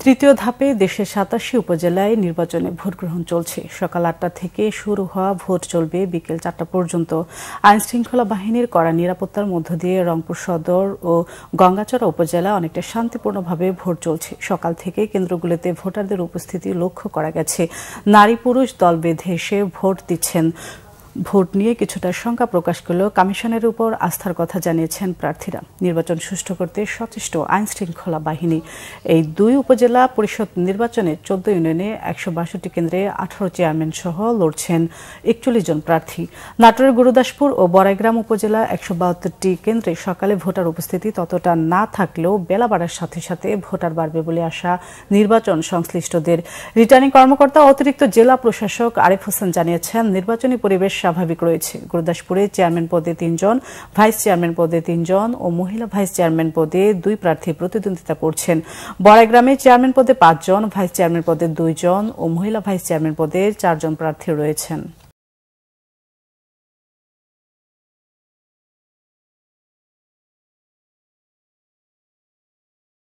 তৃতীয় ধাপে দেশের ৮৭ উপজেলায় নির্বাচনে ভোট গ্রহণ চলছে। সকাল ৮টা থেকে শুরু হওয়া ভোট চলবে বিকেল ৪টা পর্যন্ত। আইনশৃঙ্খলা বাহিনীর কড়া নিরাপত্তার মধ্য দিয়ে রংপুর সদর ও গঙ্গাচড়া উপজেলা অনেকটা শান্তিপূর্ণভাবে ভোট চলছে। সকাল থেকে কেন্দ্রগুলোতে ভোটারদের উপস্থিতি লক্ষ্য করা গেছে। নারী পুরুষ দল বেঁধে এসে ভোট দিচ্ছেন। ভোট নিয়ে কিছুটা শঙ্কা প্রকাশ করলেও কমিশনের উপর আস্থার কথা জানিয়েছেন প্রার্থীরা। নির্বাচন সুষ্ঠু করতে সচেষ্ট আইনশৃঙ্খলা বাহিনী। এই দুই উপজেলা পরিষদ নির্বাচনে ১৪ ইউনিয়নে ১৬২ কেন্দ্রে ১৮ চেয়ারম্যান সহ লড়ছেন ৪১ জন প্রার্থী। নাটোরের গুরুদাসপুর ও বড়াইগ্রাম উপজেলা ১৭২টি কেন্দ্রে সকালে ভোটার উপস্থিতি ততটা না থাকলেও বেলা বাড়ার সাথে সাথে ভোটার বাড়বে বলে আশা নির্বাচন সংশ্লিষ্টদের। রিটার্নিং কর্মকর্তা অতিরিক্ত জেলা প্রশাসক আরিফ হোসেন জানিয়েছেন, নির্বাচনী পরিবেশ স্বাভাবিক রয়েছে। গুরুদাসপুরে চেয়ারম্যান পদে ৩ জন, ভাইস চেয়ারম্যান পদে ৩ জন ও মহিলা ভাইস চেয়ারম্যান পদে ২ প্রার্থী প্রতিদ্বন্দ্বিতা করছেন। বড়াইগ্রামে চেয়ারম্যান পদে ৫ জন, ভাইস চেয়ারম্যান পদে ২ জন ও মহিলা ভাইস চেয়ারম্যান পদে ৪ জন প্রার্থী রয়েছেন।